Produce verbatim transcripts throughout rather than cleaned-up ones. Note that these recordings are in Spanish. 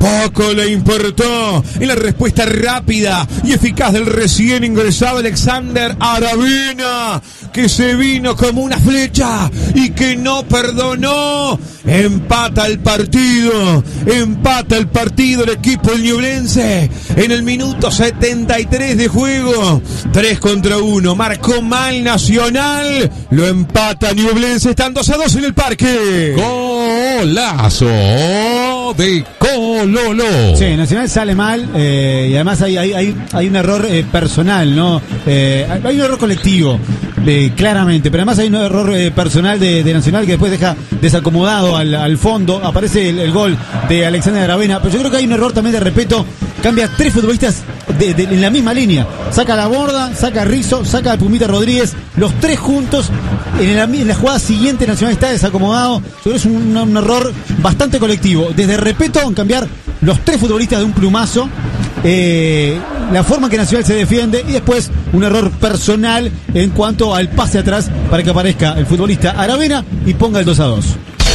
poco le importó. En la respuesta rápida y eficaz del recién ingresado Alexander Aravena, que se vino como una flecha y que no perdonó. Empata el partido, empata el partido el equipo del Ñublense en el minuto setenta y tres de juego. tres contra uno, marcó mal Nacional, lo empata Ñublense, están dos a dos en el parque. Golazo de Cololo. Sí, Nacional sale mal eh, y además hay, hay, hay, hay un error eh, personal, ¿no? Eh, hay un error colectivo, eh, claramente, pero además hay un error eh, personal de, de Nacional que después deja desacomodado al, al fondo. Aparece el, el gol de Alexander Aravena, pero yo creo que hay un error también de respeto. Cambia tres futbolistas de, de, en la misma línea. Saca a La Borda, saca a Rizzo, saca a Pumita Rodríguez, los tres juntos. En la, en la jugada siguiente Nacional está desacomodado. Yo creo que es un, un error bastante colectivo. Desde respeto en cambiar los tres futbolistas de un plumazo, eh, la forma en que Nacional se defiende, y después un error personal en cuanto al pase atrás para que aparezca el futbolista Aravena y ponga el dos a dos.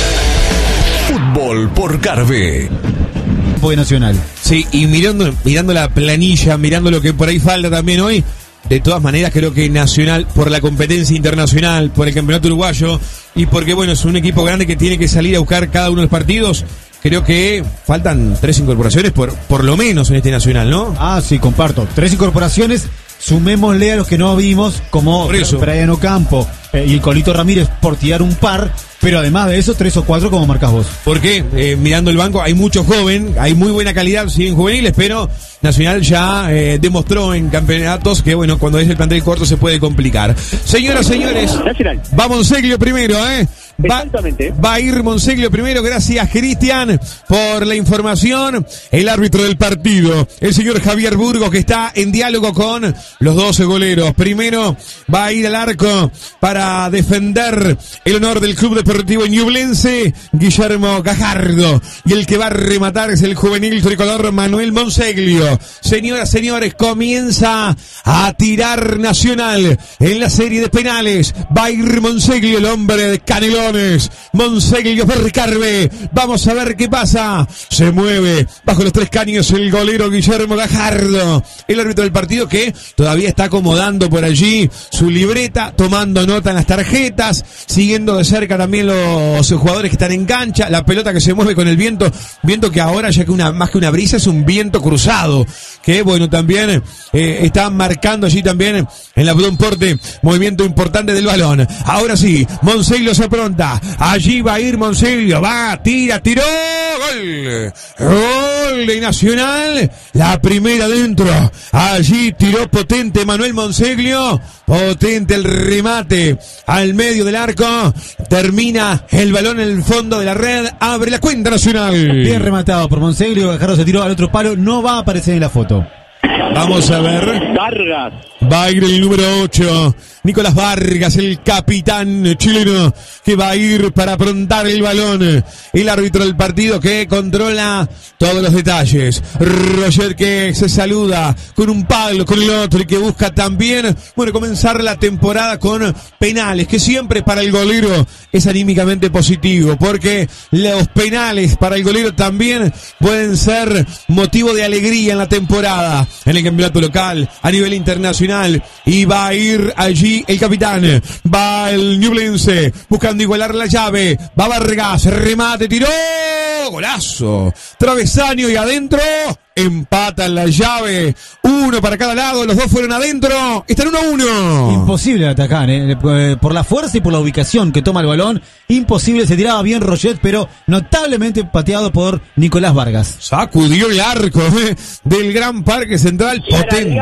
Fútbol por Carve. De Nacional. Sí, y mirando, mirando la planilla, mirando lo que por ahí falta también hoy, de todas maneras creo que Nacional, por la competencia internacional, por el campeonato uruguayo, y porque bueno, es un equipo grande que tiene que salir a buscar cada uno de los partidos, creo que faltan tres incorporaciones por, por lo menos en este Nacional, ¿no? Ah, sí, comparto. Tres incorporaciones, sumémosle a los que no vimos, como Brian Ocampo eh, y el Colito Ramírez, por tirar un par. Pero además de eso, tres o cuatro como marcas vos. Porque eh, mirando el banco hay mucho joven, hay muy buena calidad, siguen juveniles, pero Nacional ya eh, demostró en campeonatos que bueno, cuando es el plantel corto se puede complicar. Señoras, señores, Nacional. Va Monseglio primero, ¿eh? Va, Exactamente. va a ir Monseglio primero, gracias Cristian por la información. El árbitro del partido, el señor Javier Burgos, que está en diálogo con los doce goleros. Primero va a ir al arco para defender el honor del Club Deportivo Ñublense, Guillermo Gajardo. Y el que va a rematar es el juvenil tricolor Manuel Monseglio. Señoras, señores, comienza a tirar Nacional en la serie de penales. Va a ir Monseglio, el hombre de Canelones. Monseglio por Carve. Vamos a ver qué pasa. Se mueve bajo los tres caños el golero Guillermo Gajardo, el árbitro del partido, que todavía está acomodando por allí su libreta, tomando nota en las tarjetas, siguiendo de cerca también los jugadores que están en cancha, la pelota que se mueve con el viento, viento que ahora ya que una más que una brisa es un viento cruzado, que bueno, también eh, está marcando allí también en la Porte movimiento importante del balón. Ahora sí, Monseglio se apronta, allí va a ir Monseglio, va, tira, tiró, gol, gol de Nacional, la primera dentro, allí tiró potente Manuel Monseglio, potente el remate al medio del arco, termina el balón en el fondo de la red, abre la cuenta Nacional. Bien rematado por Monseglio, Gajardo se tiró al otro palo, no va a aparecer en la foto. Vamos a ver. Vargas. Va a ir el número ocho, Nicolás Vargas, el capitán chileno, que va a ir para aprontar el balón. El árbitro del partido que controla todos los detalles. Roger, que se saluda con un palo, con el otro, y que busca también, bueno, comenzar la temporada con penales, que siempre para el golero es anímicamente positivo, porque los penales para el golero también pueden ser motivo de alegría en la temporada, en el campeonato local, a nivel internacional. Y va a ir allí el capitán, va el Ñublense buscando igualar la llave, va Vargas, remate, tiró, golazo, travesaño y adentro, empatan la llave, uno para cada lado, los dos fueron adentro, están uno a uno. Imposible atacar, ¿eh? por la fuerza y por la ubicación que toma el balón, imposible. Se tiraba bien Roget, pero notablemente pateado por Nicolás Vargas. Sacudió el arco eh, del Gran Parque Central, potente.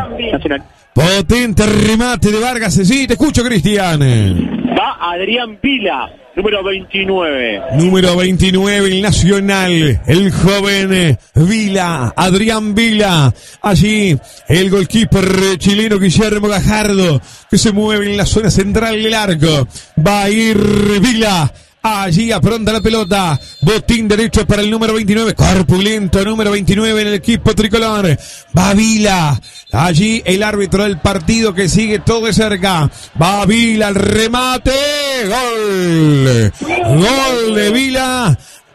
Potente remate de Vargas. Sí, te escucho, Cristian. Va Adrián Vila, número veintinueve. Número veintinueve, el Nacional. El joven Vila, Adrián Vila. Allí, el goalkeeper chileno Guillermo Gajardo, que se mueve en la zona central del arco. Va a ir Vila. Allí apronta la pelota, botín derecho para el número veintinueve, corpulento número veintinueve en el equipo tricolor, va Vila, allí el árbitro del partido que sigue todo de cerca, va Vila, el remate, gol, gol de Vila,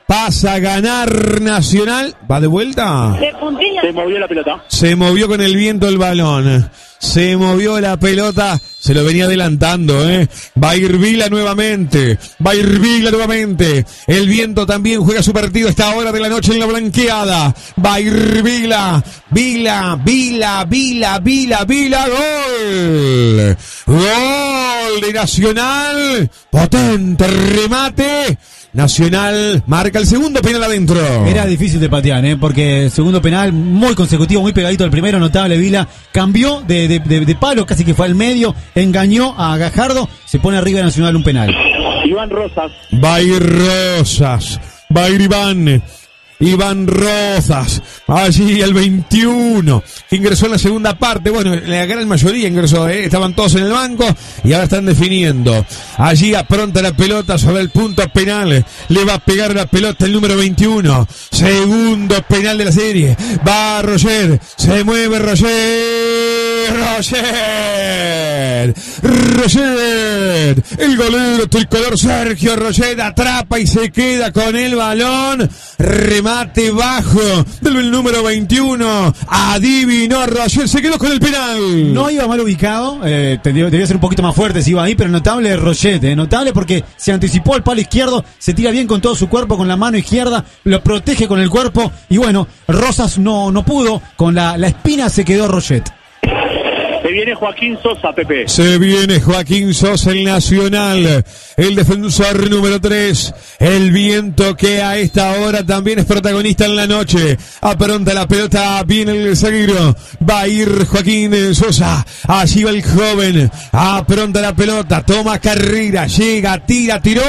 pasa a ganar Nacional. ¿Va de vuelta? Se movió la pelota. Se movió con el viento el balón. Se movió la pelota. Se lo venía adelantando, ¿eh? Va a ir Vila nuevamente. Va a ir Vila nuevamente. El viento también juega su partido a esta hora de la noche en la blanqueada. Va a ir Vila. Vila, Vila, Vila, Vila, Vila. Gol. Gol de Nacional. Potente remate. Nacional marca el segundo penal adentro. Era difícil de patear, ¿eh? Porque el segundo penal muy consecutivo, muy pegadito al primero, notable. Vila cambió de, de, de, de palo, casi que fue al medio, engañó a Gajardo, se pone arriba de Nacional un penal. Iván Rosas. Va a ir Rosas, va a ir Iván. Iván Rosas, allí el veintiuno, que ingresó en la segunda parte. Bueno, la gran mayoría ingresó, ¿eh? Estaban todos en el banco y ahora están definiendo. Allí apronta la pelota sobre el punto penal. Le va a pegar la pelota el número veintiuno. Segundo penal de la serie. Va Roger, se mueve Roger. Roger. Roger. El golero tricolor Sergio Roger atrapa y se queda con el balón. Remate bajo del número veintiuno. Adivinó Roger, se quedó con el penal. No iba mal ubicado, eh, debía, debía ser un poquito más fuerte si iba ahí, pero notable Roger, eh, notable porque se anticipó al palo izquierdo, se tira bien con todo su cuerpo, con la mano izquierda, lo protege con el cuerpo y bueno, Rosas no, no pudo, con la, la espina se quedó Roger. Se viene Joaquín Sosa, Pepe. Se viene Joaquín Sosa, el Nacional, el defensor número tres. El viento que a esta hora también es protagonista en la noche. Apronta la pelota, viene el zaguero. Va a ir Joaquín Sosa. Allí va el joven. Apronta la pelota, toma carrera, llega, tira, tiró.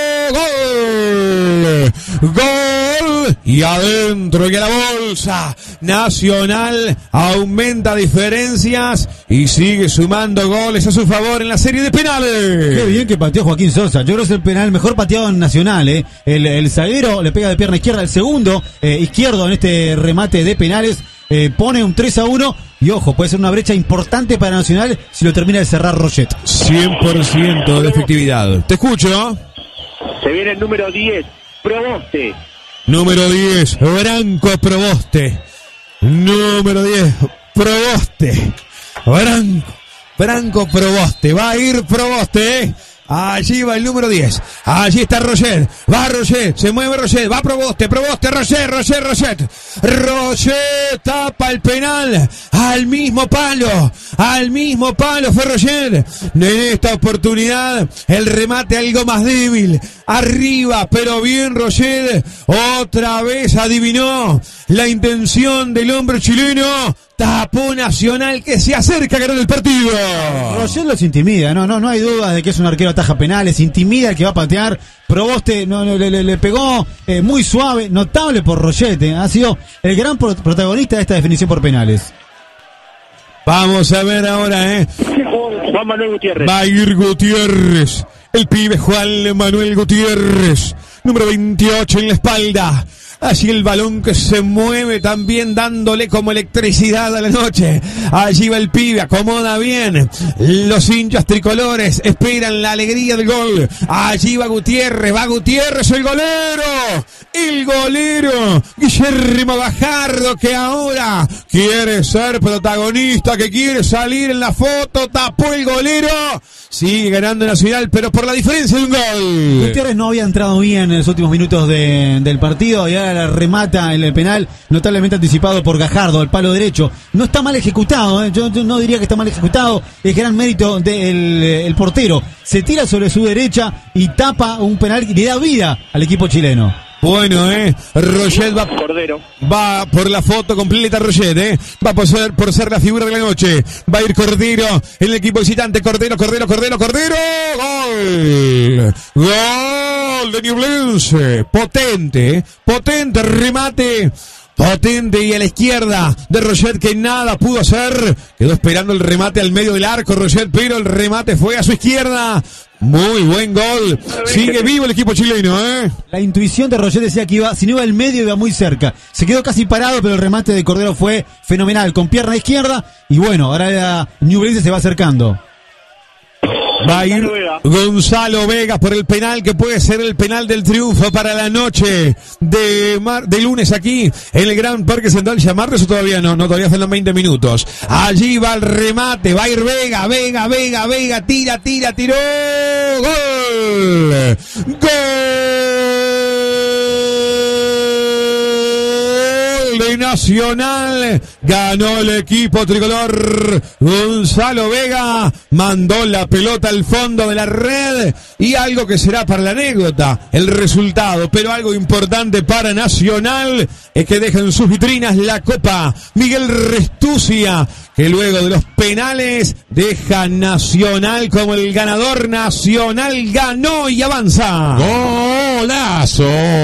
¡Gol! ¡Gol! Y adentro y a la bolsa. Nacional aumenta diferencias y sigue sumando goles a su favor en la serie de penales. Qué bien que pateó Joaquín Sosa. Yo creo que es el penal mejor pateado en Nacional, ¿eh? El, el zaguero le pega de pierna izquierda, el segundo eh, izquierdo en este remate de penales. Eh, pone un tres a uno y ojo, puede ser una brecha importante para Nacional si lo termina de cerrar Roget. cien por ciento de efectividad. Te escucho. Se viene el número diez, Proboste. Número diez, Branco Proboste. Número diez, Proboste. Branco, Branco Proboste. Va a ir Proboste, ¿eh? Allí va el número diez. Allí está Roger. Va Roger. Se mueve Roger. Va Proboste. Proboste. Roger. Roger. Roger. Roger tapa el penal. Al mismo palo. Al mismo palo fue Roger. En esta oportunidad el remate algo más débil. Arriba. Pero bien Roger. Otra vez adivinó la intención del hombre chileno. Tapó Nacional que se acerca a ganar el partido. Roger los intimida, no, no, no hay duda de que es un arquero ataja penales, intimida al que va a patear. Proboste no, no, le, le, le pegó eh, muy suave, notable por Roger, eh, ha sido el gran pro- protagonista de esta definición por penales. Vamos a ver ahora, eh. Juan Manuel Gutiérrez. Va a ir Gutiérrez. El pibe Juan Manuel Gutiérrez. Número veintiocho en la espalda. Allí el balón que se mueve también dándole como electricidad a la noche. Allí va el pibe, acomoda bien. Los hinchas tricolores esperan la alegría del gol. Allí va Gutiérrez, va Gutiérrez, el golero. El golero, Guillermo Gajardo, que ahora quiere ser protagonista, que quiere salir en la foto. Tapó el golero. Sigue ganando Nacional, pero por la diferencia de un gol. Gutiérrez no había entrado bien en los últimos minutos de, del partido y ahora la remata en el penal, notablemente anticipado por Gajardo, el palo derecho. No está mal ejecutado, ¿eh? yo, yo no diría que está mal ejecutado, es gran mérito del el portero. Se tira sobre su derecha y tapa un penal y le da vida al equipo chileno. Bueno, eh, Roger va, Cordero. va por la foto completa Roger, eh, va por ser, por ser la figura de la noche, va a ir Cordero, el equipo visitante, Cordero, Cordero, Cordero, Cordero, gol, gol de Ñublense, potente, eh, potente remate, potente y a la izquierda de Roger que nada pudo hacer, quedó esperando el remate al medio del arco Roger, pero el remate fue a su izquierda. Muy buen gol. Sigue vivo el equipo chileno, ¿eh? La intuición de Roger decía que iba, si no iba al medio iba muy cerca. Se quedó casi parado, pero el remate de Cordero fue fenomenal, con pierna izquierda. Y bueno, ahora la Ñublense se va acercando. Va a ir Gonzalo Vega por el penal que puede ser el penal del triunfo para la noche de, mar, de lunes aquí en el Gran Parque Central. ¿Llamarles o todavía no? No, todavía faltan veinte minutos. Allí va el remate, va a ir Vega, Vega, Vega, Vega, tira, tira, tiró. ¡Gol! ¡Gol! De Nacional, ganó el equipo tricolor. Gonzalo Vega mandó la pelota al fondo de la red y algo que será para la anécdota, el resultado, pero algo importante para Nacional es que deja en sus vitrinas la Copa Miguel Restucia, que luego de los penales deja Nacional como el ganador. Nacional ganó y avanza. Golazo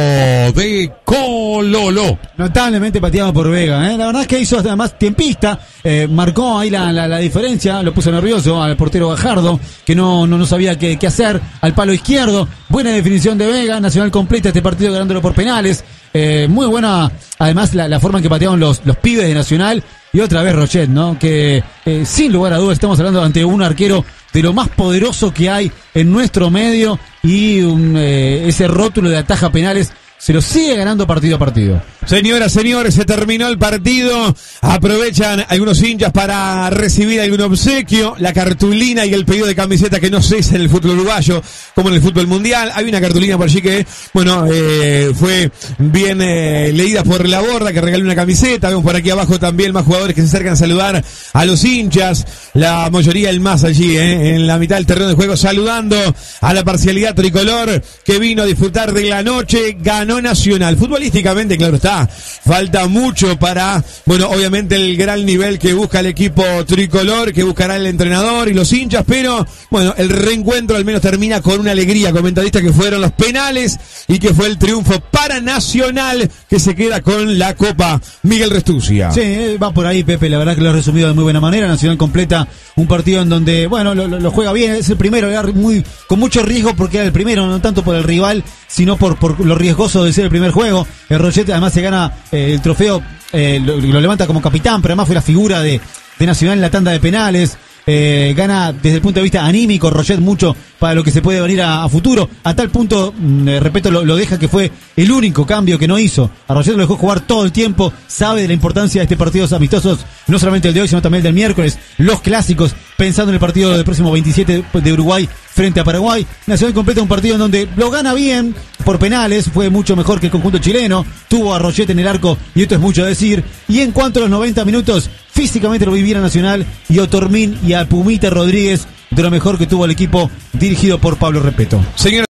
de Cololo. Notablemente pateado por Vega, ¿eh? La verdad es que hizo además tiempista, eh, marcó ahí la, la, la diferencia, lo puso nervioso al portero Gajardo, que no, no, no sabía qué, qué hacer, al palo izquierdo. Buena definición de Vega. Nacional completa este partido ganándolo por penales. Eh, muy buena, además, la, la forma en que patearon los, los pibes de Nacional. Y otra vez Rochet, ¿no? Que eh, sin lugar a dudas estamos hablando ante un arquero de lo más poderoso que hay en nuestro medio, y un, eh, ese rótulo de ataja penales se lo sigue ganando partido a partido. Señoras, señores, se terminó el partido. Aprovechan algunos hinchas para recibir algún obsequio, la cartulina y el pedido de camiseta que no cesa en el fútbol uruguayo como en el fútbol mundial. Hay una cartulina por allí que, bueno, eh, fue bien eh, leída por la borda, que regaló una camiseta. Vemos por aquí abajo también más jugadores que se acercan a saludar a los hinchas. La mayoría, el más allí, eh, en la mitad del terreno de juego, saludando a la parcialidad tricolor que vino a disfrutar de la noche. Ganó Nacional. Futbolísticamente, claro está, falta mucho para, bueno, obviamente el gran nivel que busca el equipo tricolor, que buscará el entrenador y los hinchas, pero bueno, el reencuentro al menos termina con una alegría comentarista, que fueron los penales y que fue el triunfo para Nacional, que se queda con la Copa Miguel Restucia. Sí, va por ahí, Pepe, la verdad que lo ha resumido de muy buena manera. Nacional completa un partido en donde, bueno, lo, lo, lo juega bien, es el primero, era muy, con mucho riesgo porque era el primero, no tanto por el rival, sino por, por lo riesgoso de ser el primer juego. El Rochet además se gana eh, el trofeo, eh, lo, lo levanta como capitán, pero además fue la figura de, de Nacional en la tanda de penales. Eh, gana desde el punto de vista anímico Rochet mucho para lo que se puede venir a, a futuro, a tal punto, eh, repito, lo, lo deja que fue el único cambio que no hizo. A Rochet lo dejó jugar todo el tiempo, sabe de la importancia de este partidos amistosos, no solamente el de hoy sino también el del miércoles, los clásicos, pensando en el partido del próximo veintisiete de Uruguay frente a Paraguay. Nacional completa un partido en donde lo gana bien por penales, fue mucho mejor que el conjunto chileno, tuvo a Rochet en el arco y esto es mucho decir. Y en cuanto a los noventa minutos, físicamente lo viviera Nacional, y Otormín y a Pumita Rodríguez de lo mejor que tuvo el equipo dirigido por Pablo Repeto. Señor